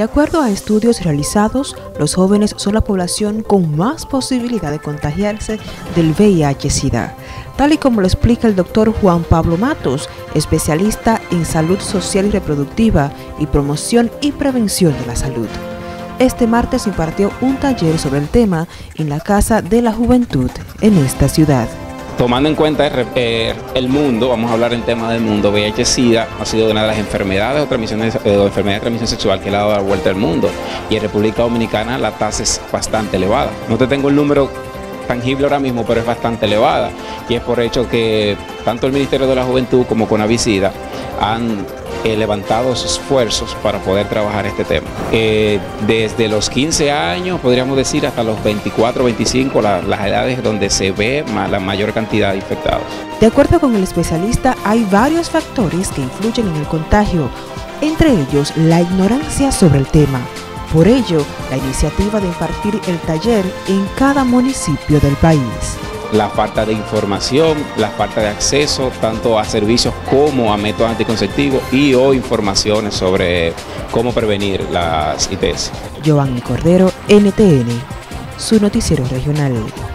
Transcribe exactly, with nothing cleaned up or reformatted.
De acuerdo a estudios realizados, los jóvenes son la población con más posibilidad de contagiarse del V I H-Sida, tal y como lo explica el doctor Juan Pablo Matos, especialista en salud social y reproductiva y promoción y prevención de la salud. Este martes impartió un taller sobre el tema en la Casa de la Juventud en esta ciudad. Tomando en cuenta el, eh, el mundo, vamos a hablar en tema del mundo, V I H-Sida ha sido una de las enfermedades o, transmisiones, eh, o enfermedades de transmisión sexual que le ha dado la vuelta al mundo, y en República Dominicana la tasa es bastante elevada. No te tengo el número tangible ahora mismo, pero es bastante elevada, y es por hecho que tanto el Ministerio de la Juventud como CONAVISIDA han eh, levantado sus esfuerzos para poder trabajar este tema. Eh, desde los quince años, podríamos decir, hasta los veinticuatro, veinticinco, la, las edades donde se ve ma, la mayor cantidad de infectados. De acuerdo con el especialista, hay varios factores que influyen en el contagio, entre ellos la ignorancia sobre el tema. Por ello, la iniciativa de impartir el taller en cada municipio del país. La falta de información, la falta de acceso tanto a servicios como a métodos anticonceptivos y o informaciones sobre cómo prevenir las I T S. Giovanni Cordero, N T N, su noticiero regional.